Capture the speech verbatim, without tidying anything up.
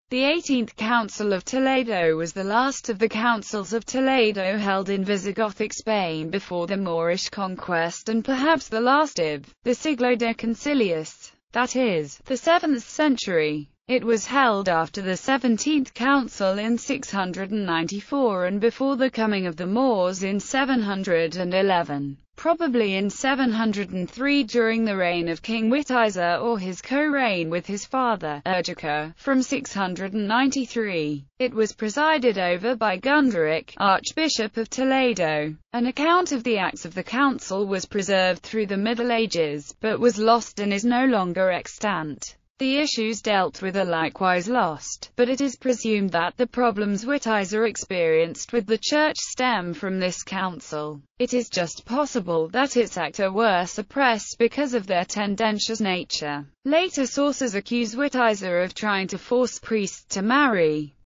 The eighteenth Council of Toledo was the last of the Councils of Toledo held in Visigothic Spain before the Moorish conquest, and perhaps the last of the Siglo de Concilius, that is, the seventh century. It was held after the seventeenth Council in six hundred ninety-four and before the coming of the Moors in seven hundred eleven. Probably in seven hundred three during the reign of King Witiza or his co-reign with his father, Ergica, from six hundred ninety-three. It was presided over by Gunderic, Archbishop of Toledo. An account of the acts of the council was preserved through the Middle Ages, but was lost and is no longer extant. The issues dealt with are likewise lost, but it is presumed that the problems Witiza experienced with the Church stem from this council. It is just possible that its acts were suppressed because of their tendentious nature. Later sources accuse Witiza of trying to force priests to marry.